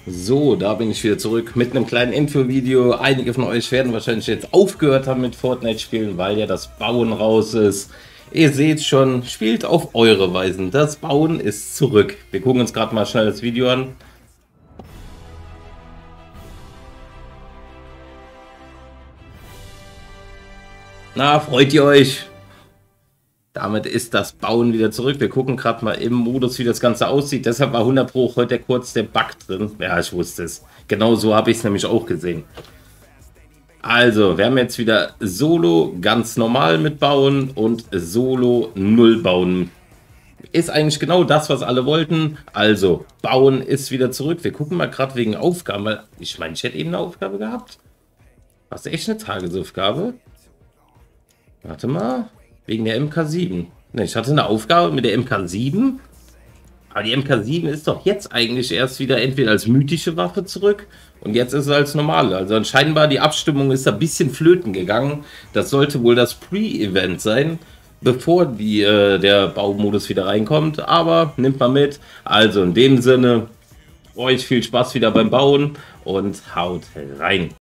So, da bin ich wieder zurück mit einem kleinen Info-Video. Einige von euch werden wahrscheinlich jetzt aufgehört haben mit Fortnite spielen, weil ja das Bauen raus ist. Ihr seht schon, spielt auf eure Weisen. Das Bauen ist zurück. Wir gucken uns gerade mal schnell das Video an. Na, freut ihr euch? Damit ist das Bauen wieder zurück. Wir gucken gerade mal im Modus, wie das Ganze aussieht. Deshalb war 100 Pro heute kurz der Bug drin. Ja, ich wusste es. Genau so habe ich es nämlich auch gesehen. Also, wir haben jetzt wieder Solo ganz normal mit Bauen und Solo null Bauen. Ist eigentlich genau das, was alle wollten. Also, Bauen ist wieder zurück. Wir gucken mal gerade wegen Aufgaben, weil ich meine, ich hätte eben eine Aufgabe gehabt. War es echt eine Tagesaufgabe? Warte mal. Wegen der MK7. Ne, ich hatte eine Aufgabe mit der MK7. Aber die MK7 ist doch jetzt eigentlich erst wieder entweder als mythische Waffe zurück und jetzt ist es als normale. Also scheinbar die Abstimmung ist ein bisschen flöten gegangen. Das sollte wohl das Pre-Event sein, bevor der Baumodus wieder reinkommt. Aber nimmt mal mit. Also in dem Sinne, euch viel Spaß wieder beim Bauen und haut rein.